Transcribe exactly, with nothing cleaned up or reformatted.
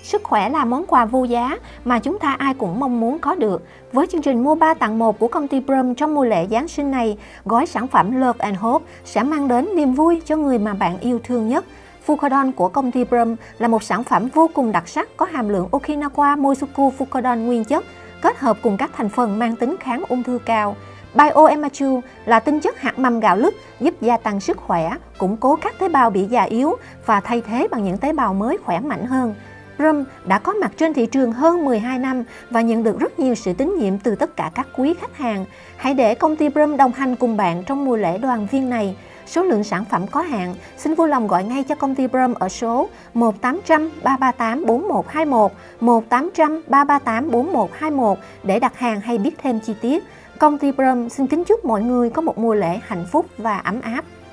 Sức khỏe là món quà vô giá mà chúng ta ai cũng mong muốn có được. Với chương trình mua ba tặng một của công ty Brum trong mùa lễ Giáng sinh này, gói sản phẩm Love and Hope sẽ mang đến niềm vui cho người mà bạn yêu thương nhất. Fukodon của công ty Brum là một sản phẩm vô cùng đặc sắc có hàm lượng Okinawa Mosuku Fukodon nguyên chất, kết hợp cùng các thành phần mang tính kháng ung thư cao. Bioemachu là tinh chất hạt mầm gạo lứt giúp gia tăng sức khỏe, củng cố các tế bào bị già yếu và thay thế bằng những tế bào mới khỏe mạnh hơn. Brum đã có mặt trên thị trường hơn mười hai năm và nhận được rất nhiều sự tín nhiệm từ tất cả các quý khách hàng. Hãy để công ty Brum đồng hành cùng bạn trong mùa lễ đoàn viên này. Số lượng sản phẩm có hạn, xin vui lòng gọi ngay cho công ty Brum ở số một tám không không ba ba tám bốn một hai một, một tám không không ba ba tám bốn một hai một để đặt hàng hay biết thêm chi tiết. Công ty Brum xin kính chúc mọi người có một mùa lễ hạnh phúc và ấm áp.